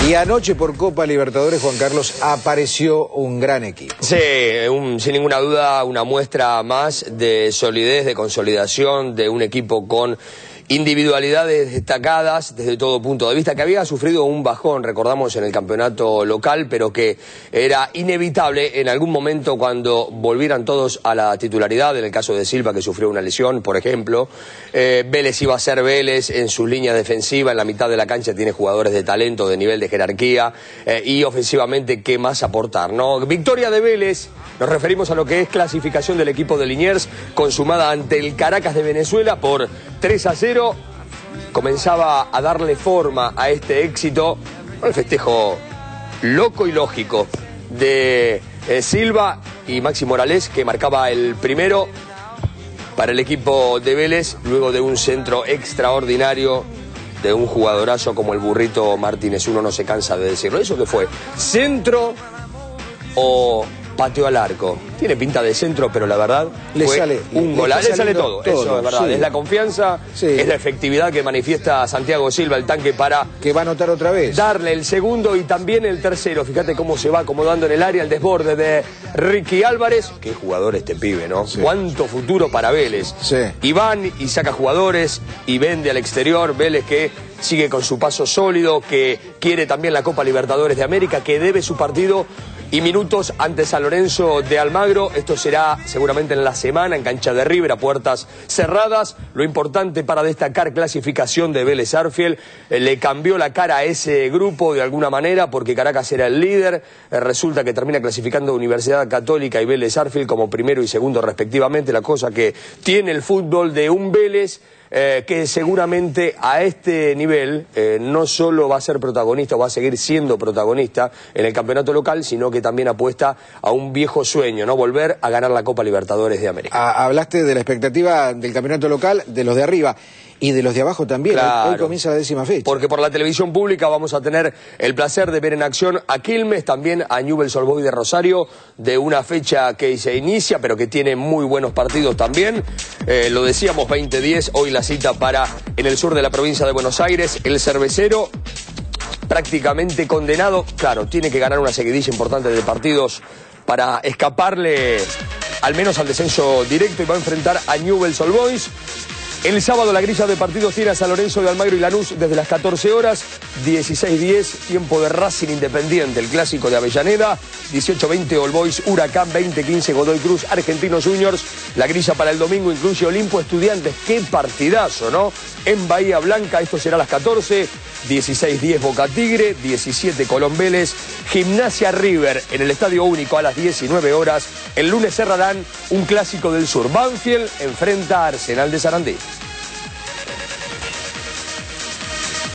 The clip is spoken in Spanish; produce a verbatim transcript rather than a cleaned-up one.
Y anoche por Copa Libertadores, Juan Carlos, apareció un gran equipo. Sí, un, sin ninguna duda una muestra más de solidez, de consolidación de un equipo con individualidades destacadas desde todo punto de vista, que había sufrido un bajón, recordamos, en el campeonato local, pero que era inevitable en algún momento cuando volvieran todos a la titularidad. En el caso de Silva, que sufrió una lesión, por ejemplo, eh, Vélez iba a ser Vélez en su línea defensiva, en la mitad de la cancha tiene jugadores de talento, de nivel de jerarquía, eh, y ofensivamente, ¿qué más aportar, no? Victoria de Vélez, nos referimos a lo que es clasificación del equipo de Liniers, consumada ante el Caracas de Venezuela por tres a cero. Comenzaba a darle forma a este éxito, el festejo loco y lógico de eh, Silva y Maxi Morales, que marcaba el primero para el equipo de Vélez, luego de un centro extraordinario de un jugadorazo como el Burrito Martínez. Uno no se cansa de decirlo. ¿Eso qué fue? ¿Centro o pateo al arco? Tiene pinta de centro, pero la verdad le fue sale un gol. Le sale todo, todo, eso es verdad. Sí. Es la confianza, sí. Es la efectividad que manifiesta Santiago Silva, el tanque, para que va a anotar otra vez, darle el segundo y también el tercero. Fíjate cómo se va acomodando en el área, el desborde de Ricky Álvarez. Qué jugador este pibe, ¿no? Sí. Cuánto futuro para Vélez. Sí. Y van y saca jugadores y vende al exterior. Vélez, que sigue con su paso sólido, que quiere también la Copa Libertadores de América, que debe su partido y minutos ante San Lorenzo de Almagro. Esto será seguramente en la semana, en cancha de River, a puertas cerradas. Lo importante para destacar, clasificación de Vélez Sarsfield. Eh, le cambió la cara a ese grupo de alguna manera, porque Caracas era el líder. Eh, resulta que termina clasificando Universidad Católica y Vélez Sarsfield como primero y segundo respectivamente. La cosa que tiene el fútbol de un Vélez Eh, que seguramente a este nivel eh, no solo va a ser protagonista, va a seguir siendo protagonista en el campeonato local, sino que también apuesta a un viejo sueño, ¿no? Volver a ganar la Copa Libertadores de América. Ah, hablaste de la expectativa del campeonato local, de los de arriba y de los de abajo también. Claro. Hoy comienza la décima fecha. Porque por la televisión pública vamos a tener el placer de ver en acción a Quilmes, también a Newell's Old Boys de Rosario, de una fecha que se inicia, pero que tiene muy buenos partidos también. Eh, lo decíamos, veinte diez, hoy la cita para en el sur de la provincia de Buenos Aires, el Cervecero, prácticamente condenado. Claro, tiene que ganar una seguidilla importante de partidos para escaparle al menos al descenso directo, y va a enfrentar a Newell's Old Boys. El sábado la grilla de partidos tiene a San Lorenzo de Almagro y Lanús desde las catorce horas, dieciséis diez, tiempo de Racing Independiente, el clásico de Avellaneda, dieciocho veinte All Boys Huracán, veinte quince Godoy Cruz Argentinos Juniors. La grilla para el domingo incluye Olimpo Estudiantes, qué partidazo, ¿no? En Bahía Blanca, esto será a las catorce, dieciséis diez Boca Tigre, diecisiete Colón Vélez, Gimnasia River en el Estadio Único a las diecinueve horas. El lunes cerrarán un clásico del sur, Banfield enfrenta a Arsenal de Sarandí.